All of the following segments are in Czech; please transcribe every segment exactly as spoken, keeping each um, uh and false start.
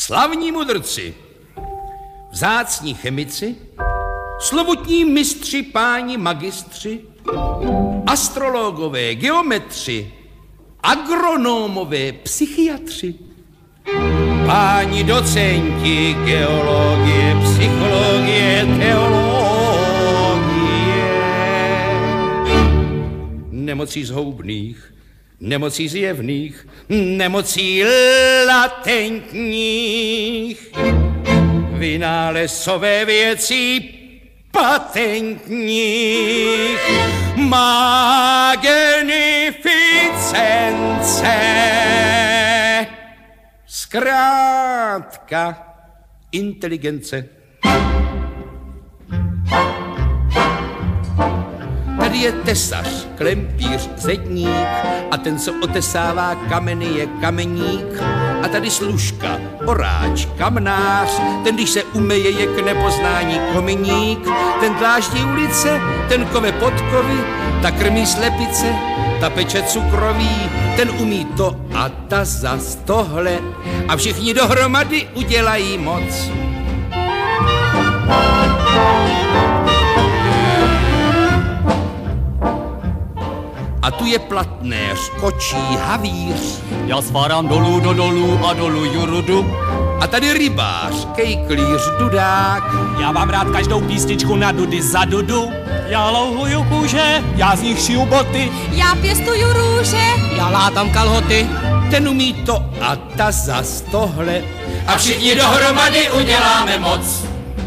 Slavní mudrci, vzácní chemici, slovutní mistři, páni magistři, astrologové, geometři, agronomové, psychiatři, páni docenti, geologie, psychologie, teologie, nemocí zhoubných, nemocí zjevných, nemocí latentních, vynálezové věcí patentních, magnificence, zkrátka inteligence. Tady je tesař, klempíř, zedník a ten, co otesává kameny, je kameník. A tady služka, oráč, kamnář, ten, když se umeje, je k nepoznání kominík. Ten dláždí ulice, ten kove podkovy, ta krmí slepice, ta peče cukroví, ten umí to a ta zas tohle a všichni dohromady udělají moc. A tu je platnéř, kočí, havíř. Já svárám dolů do dolů a dolů jurudu. A tady rybář, kejklíř, dudák. Já mám rád každou písničku na dudy za dudu. Já louhuju kůže, já z nich šiju boty. Já pěstuju růže, já látám kalhoty. Ten umí to a ta zas tohle a všichni dohromady uděláme moc.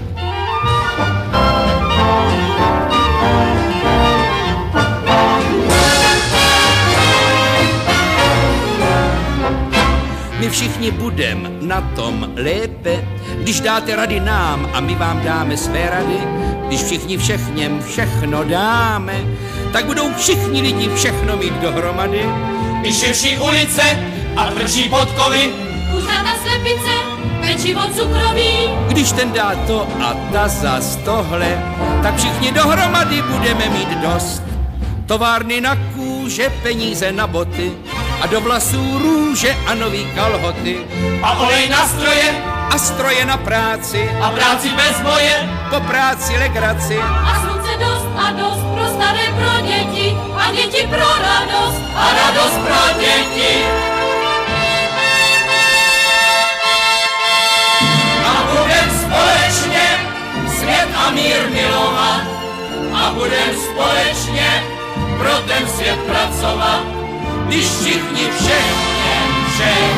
My všichni budem na tom lépe, když dáte rady nám a my vám dáme své rady. Když všichni všechněm všechno dáme, tak budou všichni lidi všechno mít dohromady. I širší ulice a tvrdší podkovy, kuřata slepice, pečivo cukroví. Když ten dá to a ta zas tohle, tak všichni dohromady budeme mít dost. Továrny na kůže, peníze na boty a do vlasů růže a nový kalhoty. A olej na stroje a stroje na práci a práci bez boje, po práci legraci. A slunce dost a dost pro staré, pro děti a děti pro radost a radost pro děti. A budem společně svět a mír milovat a budem společně pro ten svět pracovat, když všichni všechně, všechny